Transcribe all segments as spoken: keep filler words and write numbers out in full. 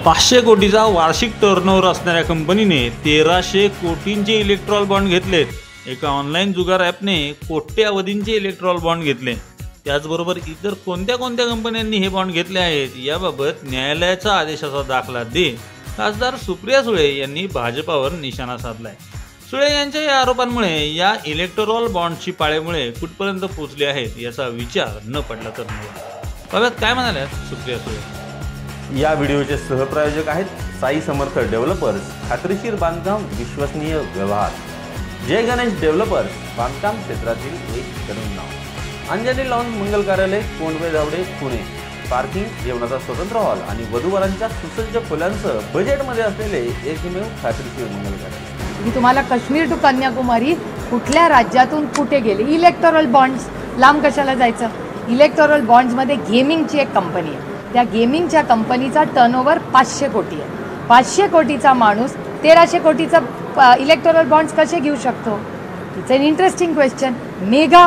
पाचशे कोटीचा वार्षिक टर्नओव्हर असणाऱ्या कंपनीने तेराशे कोटींचे इलेक्ट्रॉल बॉन्ड घेतलेत। एका ऑनलाईन जुगार ॲपने कोट्यावधींचे इलेक्ट्रॉल बॉन्ड घेतले। त्याचबरोबर इतर कोणत्या कोणत्या कंपन्यांनी हे बॉन्ड घेतले आहेत याबाबत न्यायालयाचा आदेशाचा दाखला दे खासदार सुप्रिया सुळे यांनी भाजपावर निशाणा साधलाय। सुळे यांच्या या आरोपांमुळे या इलेक्टोरल बॉन्डची पाळेमुळे कुठपर्यंत पोहोचली आहेत याचा विचार न पडला तर नव्हे। बाबत काय म्हणाल्या सुप्रिया सुळे? या व्हिडिओचे सहप्रायोजक आहेत साई समर्थ डेव्हलपर्स, खात्रीशीर बांधकाम, विश्वसनीय व्यवहार। जय गणेश डेव्हलपर्स, बांधकाम क्षेत्रातील एक तरुण नाव। अंजली लॉन मंगल कार्यालय, कोंडवे धावडे, पुणे। पार्किंग, जेवणाचा स्वतंत्र हॉल आणि वधूवरांच्या सुसज्ज खोल्यांसह बजेटमध्ये असलेले एकमेव खात्रीशीर मंगल कार्यालय। मी तुम्हाला काश्मीर टू कन्याकुमारी कुठल्या राज्यातून कुठे गेले, इलेक्टोरल बॉन्ड्स लांब कशाला जायचं? इलेक्टोरल बॉन्ड्समध्ये गेमिंगची एक कंपनी आहे, त्या गेमिंगच्या कंपनीचा टर्नओव्हर पाचशे कोटी आहे। पाचशे कोटीचा माणूस तेराशे कोटीचा इलेक्टोरल बॉन्ड्स कसे घेऊ शकतो? It's an interesting question. Mega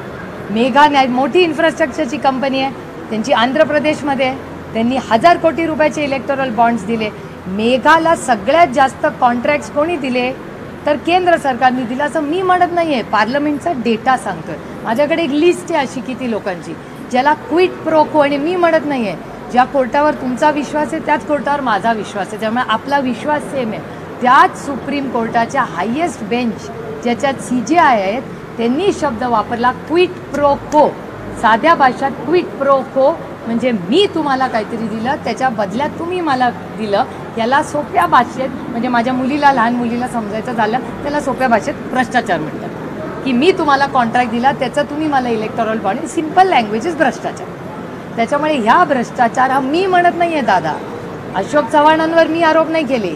mega न्याय मोठी इन्फ्रास्ट्रक्चरची कंपनी आहे, त्यांची आंध्र प्रदेशमध्ये आहे, त्यांनी हजार कोटी रुपयाचे इलेक्टोरल बॉन्ड्स दिले। मेघाला सगळ्यात जास्त कॉन्ट्रॅक्ट्स कोणी दिले तर केंद्र सरकारने दिला असं मी म्हणत नाही आहे, पार्लमेंटचा डेटा सांगतोय। माझ्याकडे एक लिस्ट आहे अशी किती लोकांची ज्याला क्विट प्रो को, आणि मी म्हणत नाही आहे ज्या कोर्टावर तुमचा विश्वास आहे त्याच कोर्टावर माझा विश्वास आहे, त्यामुळे आपला विश्वास सेम आहे। त्याच सुप्रीम कोर्टाच्या हायेस्ट बेंच ज्याच्यात सी जे आय आहेत त्यांनी शब्द वापरला क्विट प्रो को। साध्या भाषेत क्विट प्रो को म्हणजे मी तुम्हाला काहीतरी दिलं त्याच्या बदल्यात तुम्ही मला दिलं, याला सोप्या भाषेत म्हणजे माझ्या मुलीला लहान मुलीला समजायचं झालं त्याला सोप्या भाषेत भ्रष्टाचार म्हणतात। की मी तुम्हाला कॉन्ट्रॅक्ट दिला त्याचं तुम्ही मला electoral bond, simple language is भ्रष्टाचार। त्याच्यामुळे ह्या भ्रष्टाचार हा मी म्हणत नाही आहे दादा, अशोक चव्हाणांवर मी आरोप नाही केले,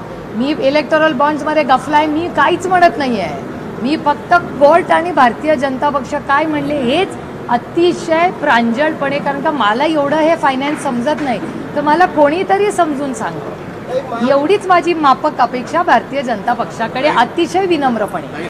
मी इलेक्टोरल बॉन्ड्समध्ये गफला आहे मी काहीच म्हणत नाही आहे। मी फक्त कोर्ट आणि भारतीय जनता पक्ष काय म्हणले हेच अतिशय प्रांजळपणे, कारण का मला एवढं हे फायनान्स समजत नाही तर मला कोणीतरी समजून सांगतो, एवढीच माझी माफक अपेक्षा भारतीय जनता पक्षाकडे अतिशय विनम्रपणे।